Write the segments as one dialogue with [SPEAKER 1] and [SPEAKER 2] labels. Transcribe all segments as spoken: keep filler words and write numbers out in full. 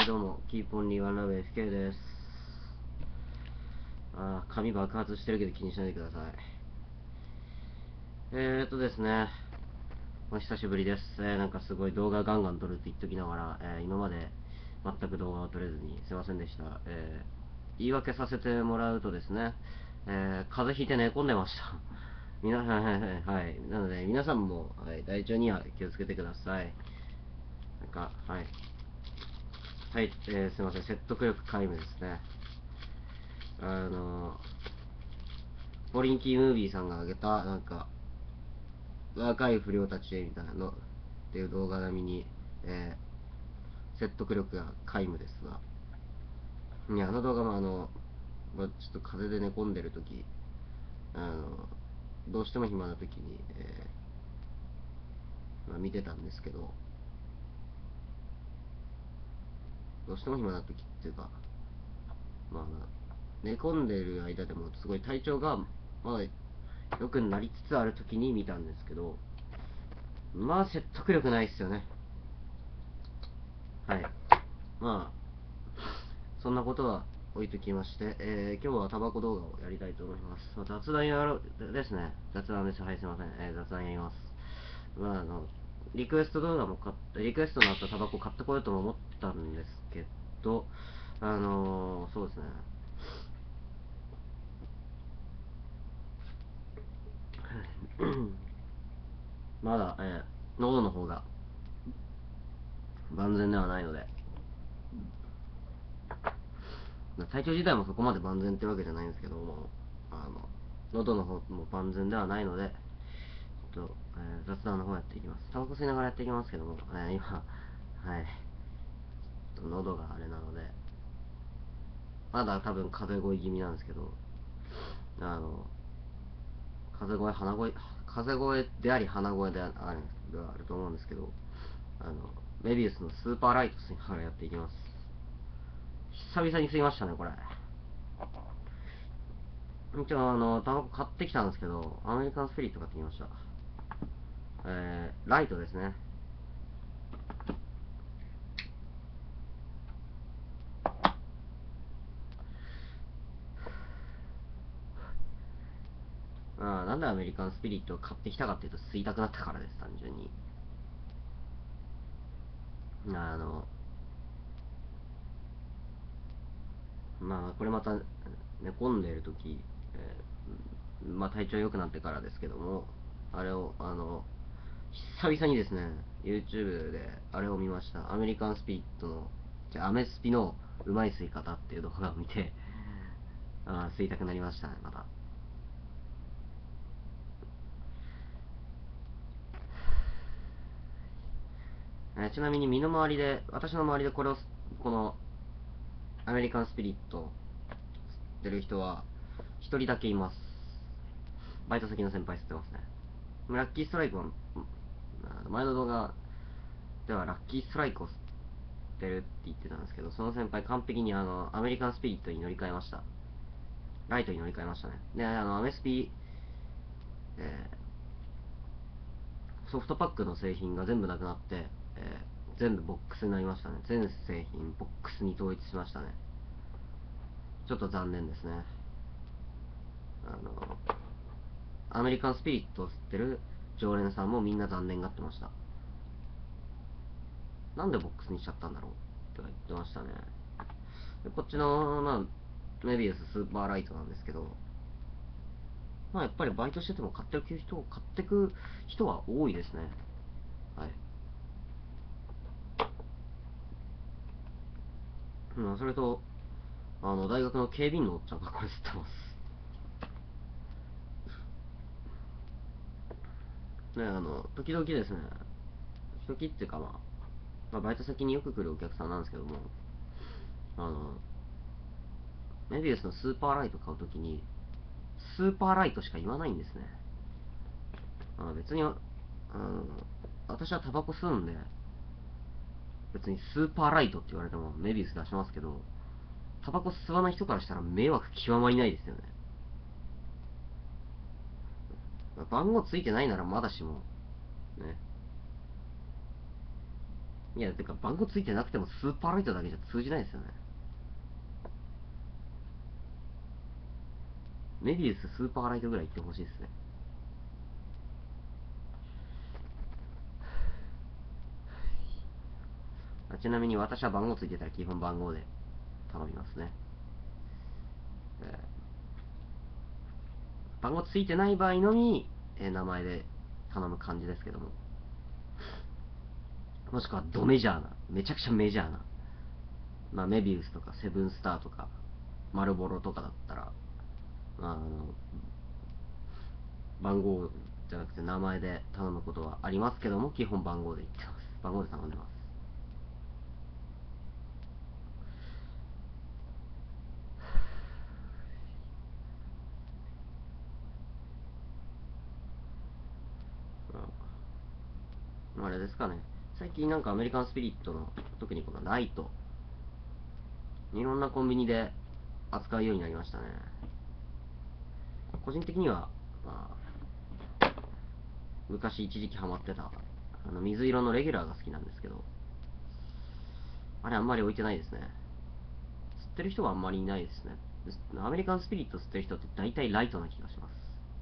[SPEAKER 1] はいどうも、キーポンリーワンラブ エフケー です。あー、髪爆発してるけど気にしないでください。えーっとですね、お久しぶりです。えー、なんかすごい動画ガンガン撮るって言っときながら、えー、今まで全く動画を撮れずにすいませんでした。えー、言い訳させてもらうとですね、えー、風邪ひいて寝込んでました。みな、はいはいはい、はい。なので皆さんも、はい、体調には気をつけてください。なんか、はい。はい、えー、すいません、説得力皆無ですね。あのポリンキームービーさんが上げた、なんか、若い不良たちへみたいなのっていう動画並みに、えー、説得力が皆無ですが、いや、あの動画もあの、まあ、ちょっと風邪で寝込んでるとき、あの、どうしても暇なときに、えーまあ、見てたんですけど、どうしても暇なときっていうか、まあ、寝込んでる間でもすごい体調が、まあ、良くなりつつあるときに見たんですけど、まあ説得力ないっすよね。はい。まあ、そんなことは置いときまして、えー、今日はタバコ動画をやりたいと思います。まあ、雑談やろうですね。雑談です。はい、すいません。えー、雑談やります。まあ、あの、リクエスト動画も買って、リクエストのあったタバコ買ってこようとも思ったんですけど、あのー、そうですね。まだ、えー、喉の方が万全ではないので、体調自体もそこまで万全ってわけじゃないんですけども、あの、喉の方も万全ではないので、ちょっと、えー、雑談の方やっていきます。タバコ吸いながらやっていきますけども、えー、今、はい、ちょっと喉があれなので、まだ多分風邪声気味なんですけど、あの、風声、鼻声、風声であり鼻声であるではあると思うんですけど、あの、メビウスのスーパーライト吸いながらやっていきます。久々に吸いましたね、これ。一応、あの、タバコ買ってきたんですけど、アメリカンスピリット買ってきました。えー、ライトですね。あなんでアメリカンスピリットを買ってきたかっていうと吸いたくなったからです、単純に。あの、まあ、これまた寝込んでいる時、えーまあ体調良くなってからですけども、あれを、あの、久々にですね、YouTube であれを見ました。アメリカンスピリットの、じゃアメスピのうまい吸い方っていう動画を見て、あ吸いたくなりましたね、また。えーちなみに身の回りで、私の周りでこれを、このアメリカンスピリット吸ってる人は、一人だけいます。バイト先の先輩吸ってますね。ラッキーストライクは、前の動画ではラッキーストライクを吸ってるって言ってたんですけど、その先輩完璧にあの、アメリカンスピリットに乗り換えました。ライトに乗り換えましたね。で、あの、アメスピ、えーソフトパックの製品が全部なくなって、えー全部ボックスになりましたね。全製品ボックスに統一しましたね。ちょっと残念ですね。あの、アメリカンスピリットを吸ってる常連さんもみんな残念がってました。なんでボックスにしちゃったんだろうって言ってましたね。でこっちの、まあ、メビウススーパーライトなんですけど、まあやっぱりバイトしてても買ってる人を買ってく人は多いですね。はい。うん、それと、あの、大学の警備員のおっちゃんがこれ吸ってます。ね、あの、時々ですね、時々っていうかまあ、まあ、バイト先によく来るお客さんなんですけども、あの、メビウスのスーパーライト買うときに、スーパーライトしか言わないんですね。あの別に、あの、私はタバコ吸うんで、別にスーパーライトって言われてもメビウス出しますけど、タバコ吸わない人からしたら迷惑極まりないですよね。番号ついてないならまだしも、ね。 いや、てか番号ついてなくてもスーパーライトだけじゃ通じないですよね。メビウススーパーライトぐらい言ってほしいですね。ちなみに私は番号ついてたら基本番号で頼みますね。えー番号ついてない場合のみ、えー名前で頼む感じですけども。もしくはドメジャーな、めちゃくちゃメジャーな、まあ、メビウスとかセブンスターとか、マルボロとかだったら、まあ、あの、番号じゃなくて名前で頼むことはありますけども、基本番号で言ってます。番号で頼んでます。あれですかね。最近なんかアメリカンスピリットの、特にこのライト、いろんなコンビニで扱うようになりましたね。個人的には、まあ、昔一時期ハマってた、あの水色のレギュラーが好きなんですけど、あれあんまり置いてないですね。吸ってる人はあんまりいないですね。アメリカンスピリット吸ってる人って大体ライトな気がします。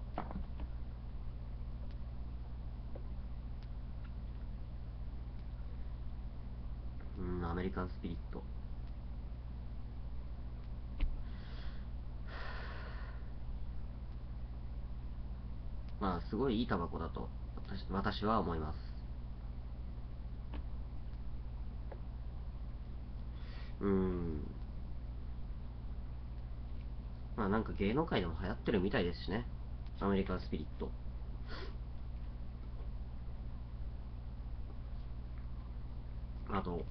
[SPEAKER 1] うん、アメリカンスピリット。まあ、すごいいいタバコだと私私は思います。うーん。まあ、なんか芸能界でも流行ってるみたいですしね。アメリカンスピリット。あと、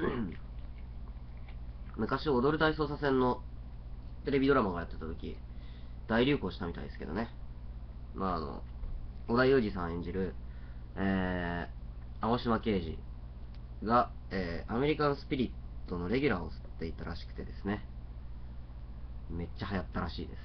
[SPEAKER 1] 昔踊る大捜査線のテレビドラマがやってた時、大流行したみたいですけどね。まあ、あの、織田裕二さん演じる、えー、青島刑事が、えー、アメリカンスピリットのレギュラーを吸っていたらしくてですね。めっちゃ流行ったらしいです。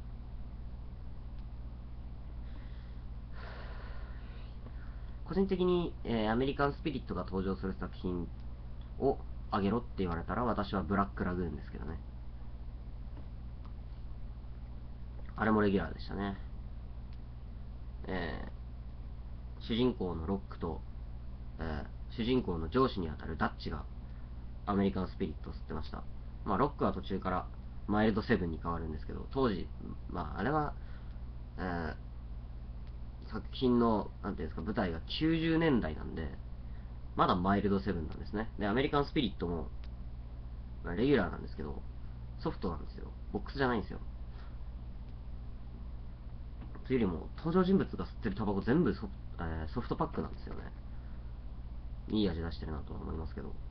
[SPEAKER 1] 個人的に、えーアメリカンスピリットが登場する作品をあげろって言われたら私はブラックラグーンですけどね。あれもレギュラーでしたね。えー主人公のロックと、えー主人公の上司にあたるダッチがアメリカンスピリットを吸ってました。まあロックは途中からマイルドセブンに変わるんですけど、当時、まああれは、えー作品の、なんていうんですか、舞台がきゅうじゅうねんだいなんで、まだマイルドセブンなんですね。で、アメリカンスピリットも、まあレギュラーなんですけど、ソフトなんですよ。ボックスじゃないんですよ。というよりも、登場人物が吸ってるタバコ全部ソ,、えーソフトパックなんですよね。いい味出してるなとは思いますけど。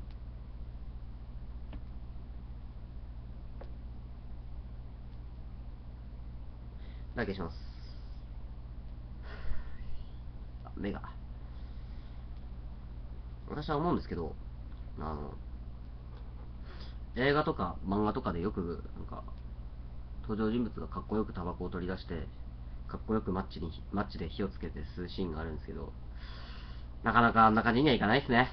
[SPEAKER 1] だけします。目が。私は思うんですけど、あの、映画とか漫画とかでよく、なんか、登場人物がかっこよくタバコを取り出して、かっこよくマッチに、マッチで火をつけて吸うシーンがあるんですけど、なかなかあんな感じにはいかないですね。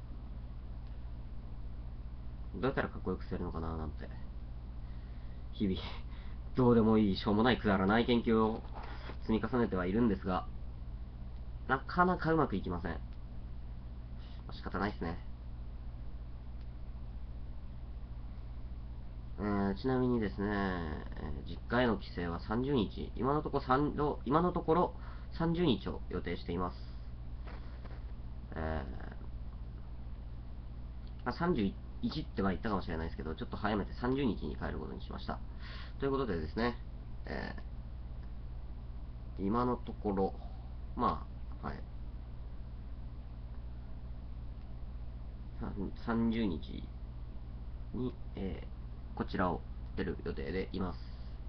[SPEAKER 1] どうやったらかっこよく吸えるのかななんて。日々、どうでもいい、しょうもないくだらない研究を積み重ねてはいるんですが、なかなかうまくいきません。仕方ないですね。えーちなみにですね、えー実家への帰省はさんじゅうにち、今のところさん今のところさんじゅうにちを予定しています。えーまあ、さんじゅういちっては言ったかもしれないですけど、ちょっと早めてさんじゅうにちに帰ることにしました。ということでですね、えー今のところ、まあ、はい、さんじゅうにちに、えーこちらを出る予定でいます。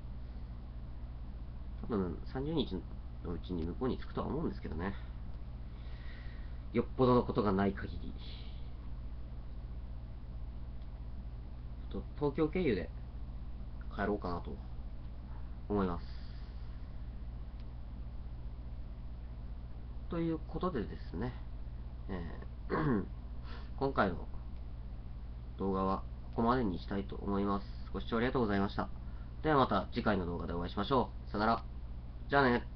[SPEAKER 1] 多分さんじゅうにちのうちに向こうに着くとは思うんですけどね。よっぽどのことがない限り、ちょっと東京経由で帰ろうかなと思います。ということでですね、えー今回の動画はここまでにしたいと思います。ご視聴ありがとうございました。ではまた次回の動画でお会いしましょう。さよなら。じゃあね。